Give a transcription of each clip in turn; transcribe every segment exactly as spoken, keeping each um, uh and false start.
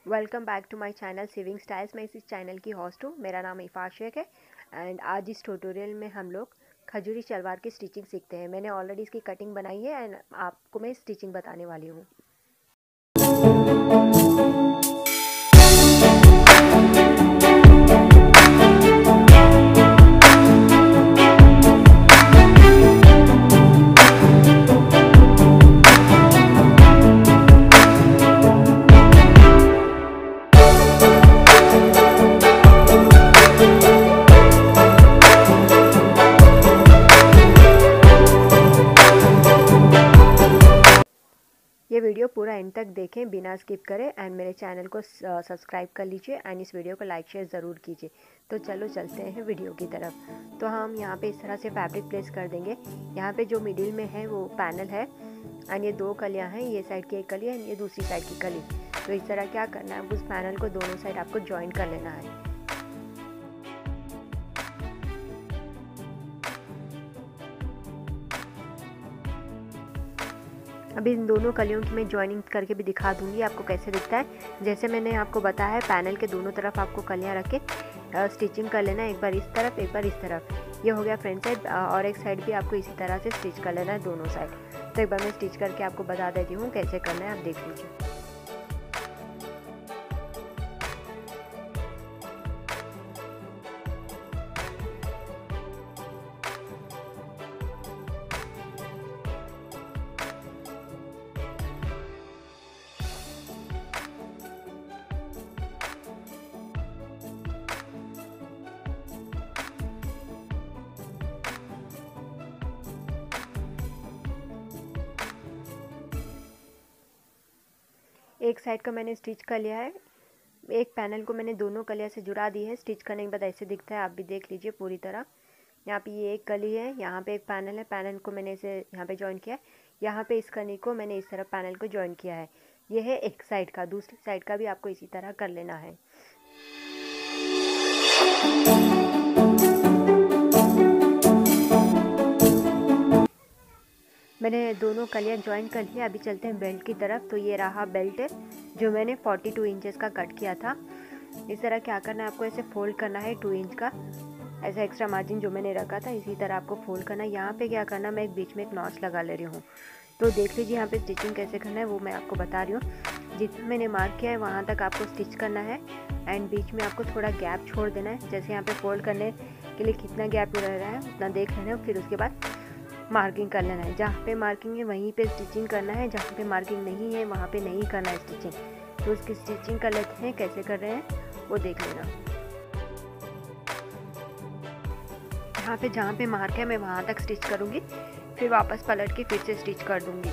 Welcome back to my channel saving styles. मैं इस channel की होस्ट हूँ। मेरा नाम इफ़ा शेख है एंड आज इस ट्यूटोरियल में हम लोग खजूरी शलवार की स्टिचिंग सीखते हैं। मैंने ऑलरेडी इसकी कटिंग बनाई है एंड आपको मैं स्टिचिंग बताने वाली हूँ। ये वीडियो पूरा एंड तक देखें बिना स्किप करें एंड मेरे चैनल को सब्सक्राइब कर लीजिए एंड इस वीडियो को लाइक शेयर ज़रूर कीजिए। तो चलो चलते हैं वीडियो की तरफ। तो हम यहाँ पे इस तरह से फैब्रिक प्लेस कर देंगे। यहाँ पे जो मिडिल में है वो पैनल है एंड ये दो कलियाँ हैं, ये साइड की एक कली है एंड ये दूसरी साइड की कली। तो इस तरह क्या करना है, उस पैनल को दोनों साइड आपको ज्वाइन कर लेना है। अभी इन दोनों कलियों की मैं जॉइनिंग करके भी दिखा दूंगी आपको कैसे दिखता है। जैसे मैंने आपको बताया है, पैनल के दोनों तरफ आपको कलियां रख के स्टिचिंग कर लेना है, एक बार इस तरफ एक बार इस तरफ। ये हो गया फ्रंट साइड और एक साइड भी आपको इसी तरह से स्टिच कर लेना है दोनों साइड। तो एक बार मैं स्टिच करके आपको बता देती हूँ कैसे करना है, आप देख लीजिए। एक साइड का मैंने स्टिच कर लिया है, एक पैनल को मैंने दोनों कलियां से जुड़ा दी है। स्टिच करने के बाद ऐसे दिखता है, आप भी देख लीजिए पूरी तरह। यहाँ पे ये एक कली है, यहाँ पे एक पैनल है, पैनल को मैंने इसे यहाँ पे ज्वाइन किया है। यहाँ पे इस कली को मैंने इस तरह पैनल को ज्वाइन किया है। ये है एक साइड का, दूसरी साइड का भी आपको इसी तरह कर लेना है। मैंने दोनों कलियां ज्वाइन कर लिया। अभी चलते हैं बेल्ट की तरफ। तो ये रहा बेल्ट है जो मैंने बयालीस इंचेस का कट किया था। इस तरह क्या करना है, आपको ऐसे फोल्ड करना है टू इंच का, ऐसा एक्स्ट्रा मार्जिन जो मैंने रखा था इसी तरह आपको फोल्ड करना है। यहाँ पे क्या करना, मैं एक बीच में एक नॉच लगा ले रही हूँ। तो देख लीजिए यहाँ पे स्टिचिंग कैसे करना है वो मैं आपको बता रही हूँ। जितना मैंने मार्क किया है वहाँ तक आपको स्टिच करना है एंड बीच में आपको थोड़ा गैप छोड़ देना है। जैसे यहाँ पे फोल्ड करने के लिए कितना गैप रह रहा है उतना देख लेना है, फिर उसके बाद मार्किंग कर लेना है। जहाँ पे मार्किंग है वहीं पे स्टिचिंग करना है, जहाँ पे मार्किंग नहीं है वहाँ पे नहीं करना है स्टिचिंग। तो उसकी स्टिचिंग कर लेते हैं, कैसे कर रहे हैं वो देख लेना। यहाँ पे जहाँ पे मार्क है मैं वहाँ तक स्टिच करूँगी, फिर वापस पलट के फिर से स्टिच कर दूँगी।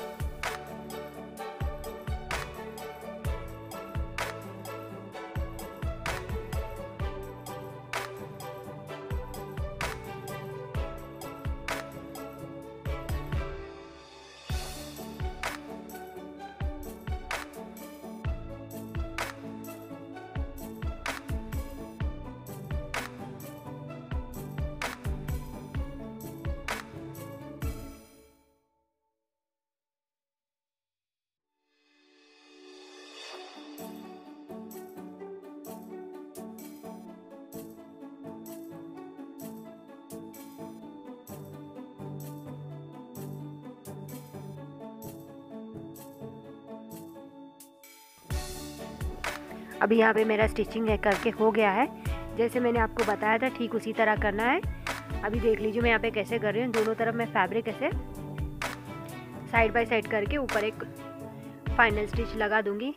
अभी यहाँ पे मेरा स्टिचिंग है करके हो गया है। जैसे मैंने आपको बताया था ठीक उसी तरह करना है। अभी देख लीजिए मैं यहाँ पे कैसे कर रही हूँ। दोनों तरफ मैं फैब्रिक ऐसे साइड बाय साइड करके ऊपर एक फाइनल स्टिच लगा दूंगी।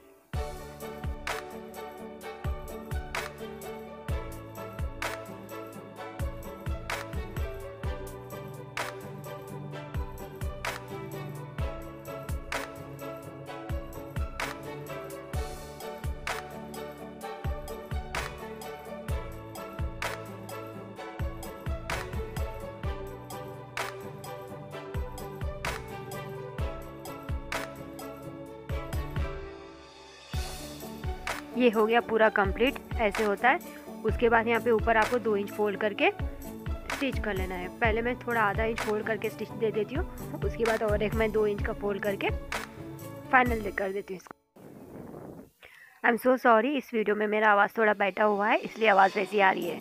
ये हो गया पूरा कंप्लीट, ऐसे होता है। उसके बाद यहाँ पे ऊपर आपको दो इंच फोल्ड करके स्टिच कर लेना है। पहले मैं थोड़ा आधा इंच फोल्ड करके स्टिच दे देती हूँ, उसके बाद और एक मैं दो इंच का फोल्ड करके फाइनल कर देती हूँ इसको। आई एम सो सॉरी, इस वीडियो में मेरा आवाज़ थोड़ा बैठा हुआ है इसलिए आवाज़ वैसी आ रही है।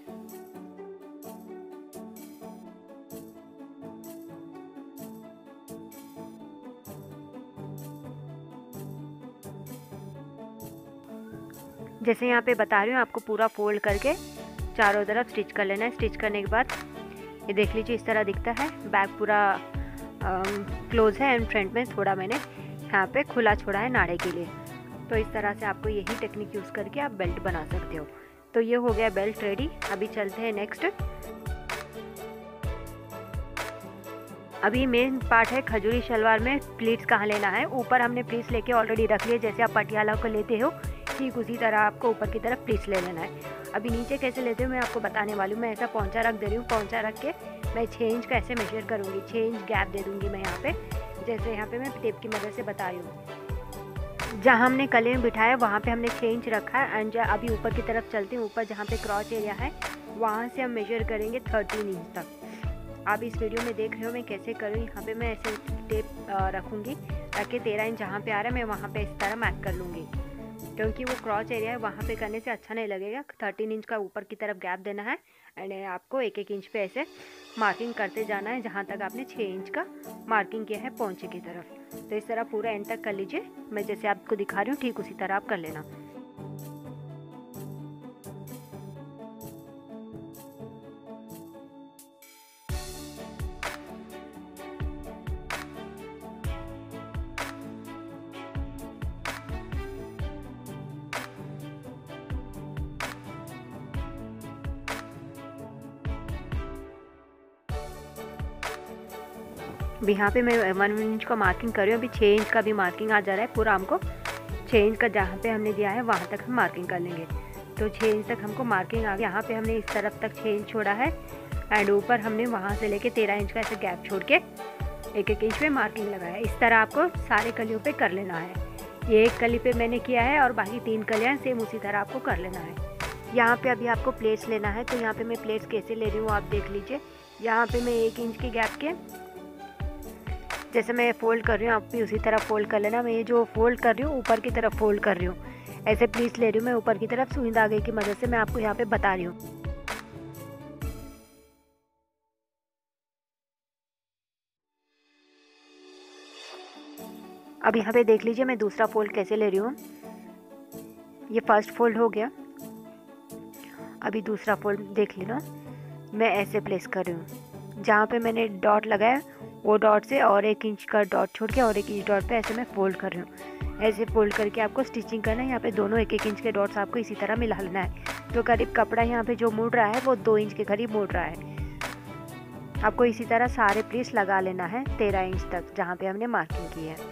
जैसे यहाँ पे बता रही हूँ आपको पूरा फोल्ड करके चारों तरफ स्टिच कर लेना है। स्टिच करने के बाद ये देख लीजिए इस तरह दिखता है। बैक पूरा क्लोज है एंड फ्रंट में थोड़ा मैंने यहाँ पे खुला छोड़ा है नाड़े के लिए। तो इस तरह से आपको यही टेक्निक यूज़ करके आप बेल्ट बना सकते हो। तो ये हो गया बेल्ट रेडी। अभी चलते हैं नेक्स्ट। अभी मेन पार्ट है खजूरी शलवार में प्लीट्स कहाँ लेना है। ऊपर हमने प्लीट्स लेके ऑलरेडी रख लिए, जैसे आप पटियाला को लेते हो ठीक उसी तरह आपको ऊपर की तरफ प्लीट्स ले लेना है। अभी नीचे कैसे लेते हो मैं आपको बताने वाली हूँ। मैं ऐसा पौंचा रख दे रही हूँ, पौंचा रख के मैं छः इंच का ऐसे मेजर करूँगी, छः इंच गैप दे दूँगी मैं यहाँ पे, जैसे यहाँ पे मैं टेप की मदद से बता रही हूँ। जहाँ हमने कले में बिठाया वहाँ पे हमने छः इंच रखा है एंड अभी ऊपर की तरफ चलते हैं। ऊपर जहाँ पे क्रॉच एरिया है वहाँ से हम मेजर करेंगे थर्टीन इंच तक। आप इस वीडियो में देख रहे हो मैं कैसे करूँ। यहाँ पे मैं ऐसे टेप रखूँगी ताकि तेरह इंच जहाँ पे आ रहा है मैं वहाँ पे इस तरह मार्क कर लूँगी, क्योंकि वो क्रॉच एरिया है वहाँ पे करने से अच्छा नहीं लगेगा। थर्टीन इंच का ऊपर की तरफ गैप देना है एंड आपको एक एक इंच पे ऐसे मार्किंग करते जाना है जहाँ तक आपने छः इंच का मार्किंग किया है पौंचे की तरफ। तो इस तरह पूरा एंड तक कर लीजिए। मैं जैसे आपको दिखा रही हूँ ठीक उसी तरह आप कर लेना। अभी यहाँ पे मैं वन इंच का मार्किंग कर रही हूँ। अभी छः इंच का भी मार्किंग आ जा रहा है पूरा। हमको छः इंच का जहाँ पे हमने दिया है वहाँ तक हम मार्किंग कर लेंगे। तो छः इंच तक हमको मार्किंग आ गया। यहाँ पे हमने इस तरफ तक छः इंच छोड़ा है एंड ऊपर हमने वहाँ से लेके तेरह इंच का ऐसे गैप छोड़ के एक एक इंच पे मार्किंग लगाया। इस तरह आपको सारे कलियों पे कर लेना है। ये एक कली पे मैंने किया है और बाकी तीन कलियाँ सेम उसी तरह आपको कर लेना है। यहाँ पे अभी आपको प्लेट्स लेना है। तो यहाँ पे मैं प्लेट्स कैसे ले रही हूँ आप देख लीजिए। यहाँ पे मैं एक इंच के गैप के जैसे मैं फोल्ड कर रही हूँ आप भी उसी तरह फोल्ड कर लेना। मैं ये जो फोल्ड कर रही हूँ ऊपर की तरफ फोल्ड कर रही हूँ, ऐसे प्लीट्स ले रही हूँ मैं ऊपर की तरफ। सुई धागे की मदद से मैं आपको यहाँ पे बता रही हूँ। अब यहाँ पे देख लीजिए मैं दूसरा फोल्ड कैसे ले रही हूँ। ये फर्स्ट फोल्ड हो गया। अभी दूसरा फोल्ड देख लेना। मैं ऐसे प्लेस कर रही हूँ, जहाँ पे मैंने डॉट लगाया वो डॉट से और एक इंच का डॉट छोड़ के और एक इंच डॉट पे ऐसे मैं फोल्ड कर रही हूँ। ऐसे फोल्ड करके आपको स्टिचिंग करना है। यहाँ पे दोनों एक एक इंच के डॉट्स आपको इसी तरह मिला लेना है। तो करीब कपड़ा यहाँ पे जो मुड़ रहा है वो दो इंच के करीब मुड़ रहा है। आपको इसी तरह सारे प्लीट्स लगा लेना है तेरह इंच तक जहाँ पे हमने मार्किंग की है।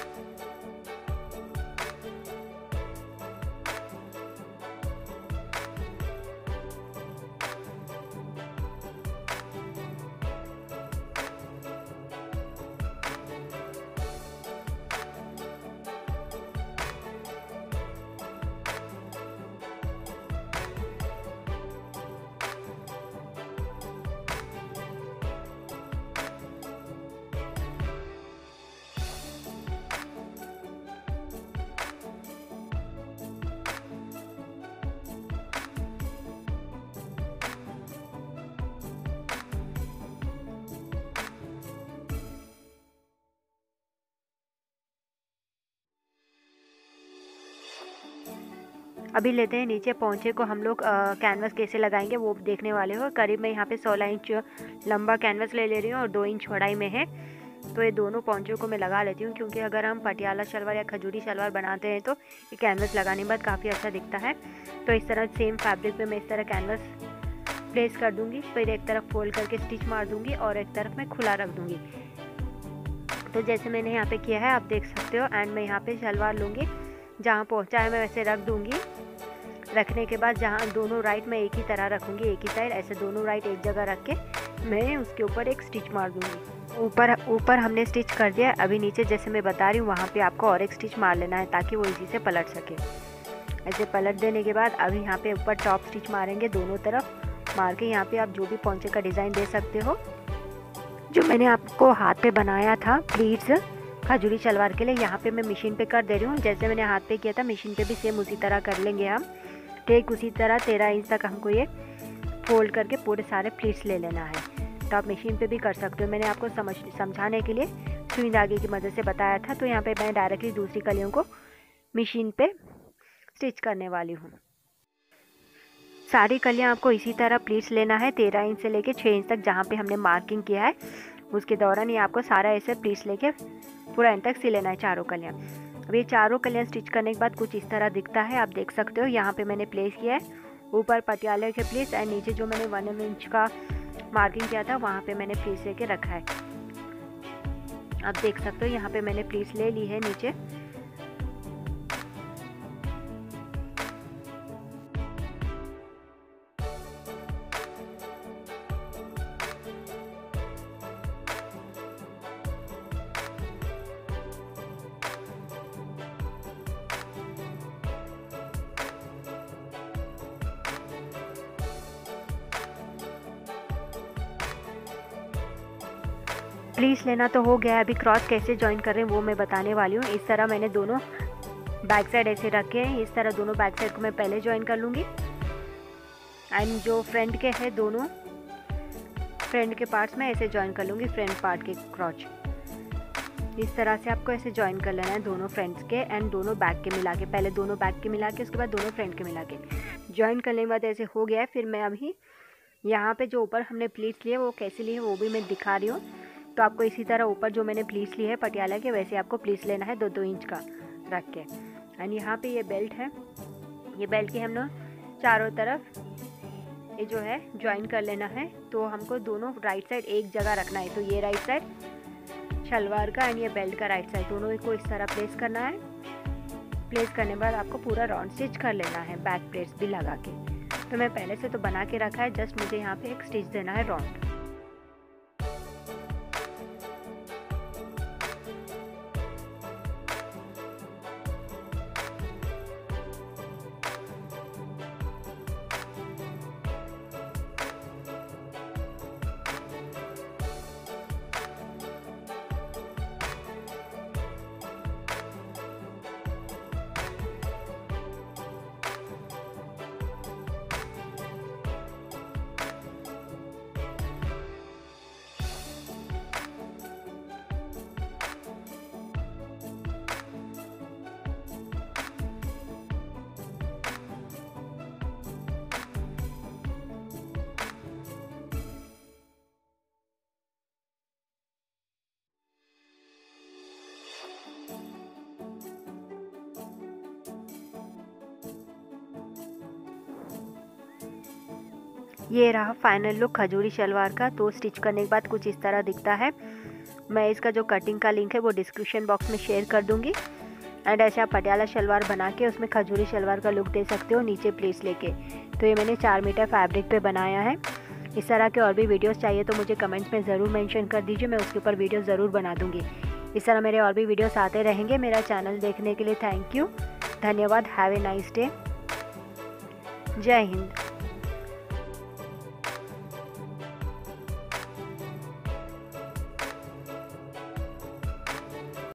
अभी लेते हैं नीचे पौंचे को हम लोग कैनवस कैसे लगाएंगे वो देखने वाले हो। करीब मैं यहाँ पे सोलह इंच लंबा कैनवस ले ले रही हूँ और दो इंच चौड़ाई में है। तो ये दोनों पौंचों को मैं लगा लेती हूँ, क्योंकि अगर हम पटियाला शलवार या खजूरी शलवार बनाते हैं तो ये कैनवस लगाने के बाद काफ़ी अच्छा दिखता है। तो इस तरह सेम फैब्रिक पे मैं इस तरह कैनवस प्लेस कर दूँगी। फिर एक तरफ फोल्ड करके स्टिच मार दूँगी और एक तरफ मैं खुला रख दूँगी। तो जैसे मैंने यहाँ पे किया है आप देख सकते हो। एंड मैं यहाँ पे शलवार लूँगी, जहाँ पहुँचा है मैं वैसे रख दूँगी। रखने के बाद जहाँ दोनों राइट मैं एक ही तरह रखूँगी, एक ही साइड ऐसे दोनों राइट एक जगह रख के मैं उसके ऊपर एक स्टिच मार दूँगी। ऊपर ऊपर हमने स्टिच कर दिया। अभी नीचे जैसे मैं बता रही हूँ वहाँ पे आपको और एक स्टिच मार लेना है ताकि वो इजी से पलट सके। ऐसे पलट देने के बाद अभी यहाँ पे ऊपर टॉप स्टिच मारेंगे दोनों तरफ मार के। यहाँ पे आप जो भी पौंचे का डिज़ाइन दे सकते हो। जो मैंने आपको हाथ पे बनाया था प्लीट्स खजूरी शलवार के लिए यहाँ पे मैं मशीन पे कर दे रही हूँ। जैसे मैंने हाथ पे किया था मशीन पे भी सेम उसी तरह कर लेंगे हम। ठीक उसी तरह तेरह इंच तक हमको ये फोल्ड करके पूरे सारे प्लीट्स ले लेना है। तो आप मशीन पे भी कर सकते हो। मैंने आपको समझ समझाने के लिए सुई धागे की मदद से बताया था। तो यहाँ पे मैं डायरेक्टली दूसरी कलियों को मशीन पे स्टिच करने वाली हूँ। सारी कलियाँ आपको इसी तरह प्लीट्स लेना है, तेरह इंच से लेके छः इंच तक जहाँ पे हमने मार्किंग किया है उसके दौरान ये आपको सारा ऐसे प्लीट्स लेके पूरा एंड तक सिल लेना है चारों कलियाँ। अब ये चारों कलियाँ स्टिच करने के बाद कुछ इस तरह दिखता है, आप देख सकते हो। यहाँ पे मैंने प्लेस किया है ऊपर पटियाले के प्लीट्स एंड नीचे जो मैंने वन इंच का मार्किंग किया था वहाँ पे मैंने प्लीट्स लेके रखा है। आप देख सकते हो यहाँ पे मैंने प्लीट्स ले ली है नीचे। प्लीट्स लेना तो हो गया है, अभी क्रॉस कैसे ज्वाइन कर रहे हैं वो मैं बताने वाली हूँ। इस तरह मैंने दोनों बैक साइड ऐसे रखे हैं, इस तरह दोनों बैक साइड को मैं पहले ज्वाइन कर लूँगी एंड जो फ्रंट के हैं दोनों फ्रंट के पार्ट्स में ऐसे ज्वाइन कर लूँगी, फ्रंट पार्ट के क्रॉच। इस तरह से आपको ऐसे ज्वाइन कर लेना है दोनों फ्रंट्स के एंड दोनों बैक के मिला के, पहले दोनों बैक के मिला के उसके बाद दोनों फ्रंट के मिला के ज्वाइन करने के बाद ऐसे हो गया है। फिर मैं अभी यहाँ पे जो ऊपर हमने प्लीट्स लिए वो कैसे लिए वो भी मैं दिखा रही हूँ। तो आपको इसी तरह ऊपर जो मैंने प्लीट्स लिए है पटियाला के वैसे आपको प्लीट्स लेना है दो दो इंच का रख के। एंड यहाँ पे ये बेल्ट है, ये बेल्ट के हम लोग चारों तरफ ये जो है ज्वाइन कर लेना है। तो हमको दोनों राइट साइड एक जगह रखना है। तो ये राइट साइड शलवार का एंड ये बेल्ट का राइट साइड दोनों को इस तरह प्लेस करना है। प्लेस करने के बाद आपको पूरा राउंड स्टिच कर लेना है बैक प्लेट्स भी लगा के। तो मैं पहले से तो बना के रखा है, जस्ट मुझे यहाँ पे एक स्टिच देना है राउंड। ये रहा फाइनल लुक खजूरी शलवार का। तो स्टिच करने के बाद कुछ इस तरह दिखता है। मैं इसका जो कटिंग का लिंक है वो डिस्क्रिप्शन बॉक्स में शेयर कर दूंगी। एंड ऐसे आप पटियाला शलवार बना के उसमें खजूरी शलवार का लुक दे सकते हो नीचे प्लेस लेके। तो ये मैंने चार मीटर फैब्रिक पे बनाया है। इस तरह के और भी वीडियोस चाहिए तो मुझे कमेंट्स में ज़रूर मेंशन कर दीजिए, मैं उसके ऊपर वीडियो ज़रूर बना दूँगी। इस तरह मेरे और भी वीडियोस आते रहेंगे। मेरा चैनल देखने के लिए थैंक यू, धन्यवाद। Have a nice day. जय हिंद।